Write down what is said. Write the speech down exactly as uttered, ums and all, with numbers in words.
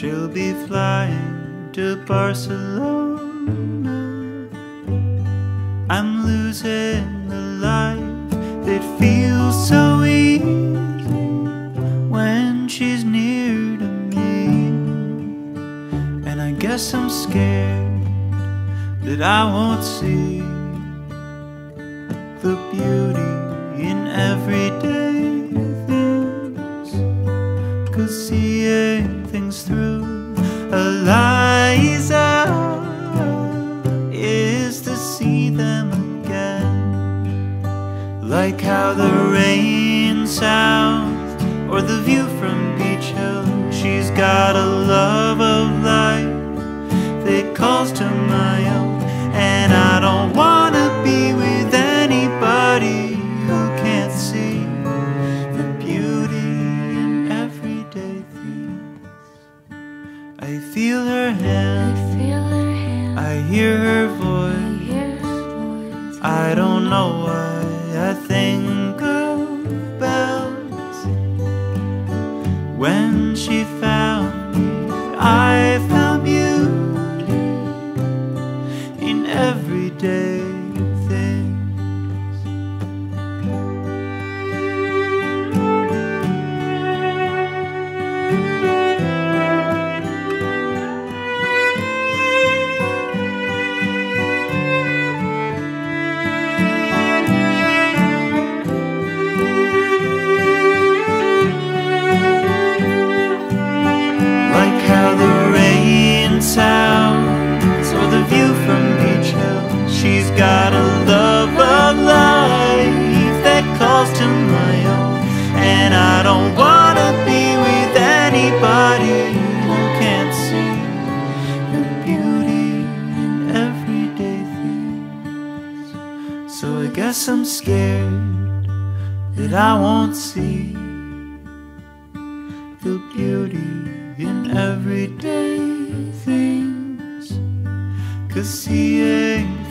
she'll be flying to Barcelona. I'm losing the life that feels so easy when she's near to me. And I guess I'm scared that I won't see the beauty in everyday things, 'cause seeing things through Eliza is to see them again, like how the rain sounds or the view from Beech Hill. She's got a love of life that calls to my own, and I don't wanna be with anybody who can't see the beauty in everyday things. I feel her hand, I feel her hand, I hear her I voice. hear her voice. I don't know why I think of bells. When she found me, I found beauty in everyday things. Like how the rain sounds or the view from Beech Hill. She's got a love of life that calls to my own, and I don't wanna be with anybody who can't see the beauty in everyday things. So I guess I'm scared that I won't see the beauty in everyday things, 'cause seeing